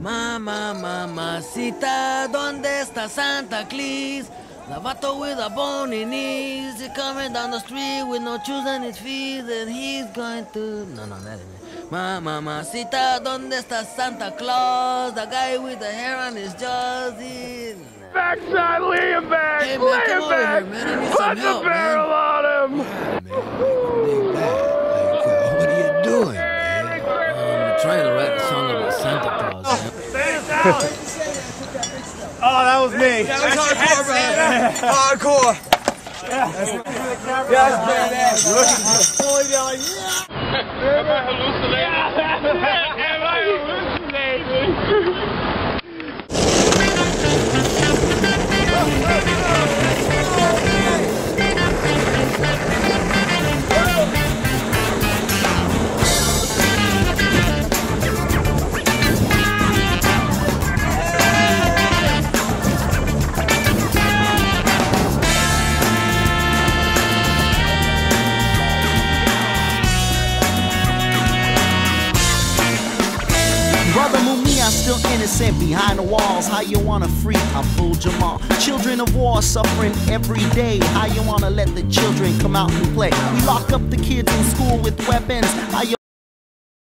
Mamacita, ¿dónde está Santa Claus? The vato with a bony knees, he's coming down the street with no shoes on his feet, and he's going to... No, that isn't it. Mamacita, ¿dónde está Santa Claus? The guy with the hair on his jaws, Backside, lay him back! Hey, man, lay come him over back! here, man. I need Put some the help, barrel on him! What are you doing, man? I'm trying to write a song about Santa Claus. Oh, that was me. That was hardcore, man. Hardcore. Yeah, that's badass. Fully down like, yeah. Am I hallucinating? Am I hallucinating? Brother Mumia, still innocent behind the walls. How you wanna free Abdul Jamal? Children of war suffering every day. How you wanna let the children come out and play? We lock up the kids in school with weapons. How you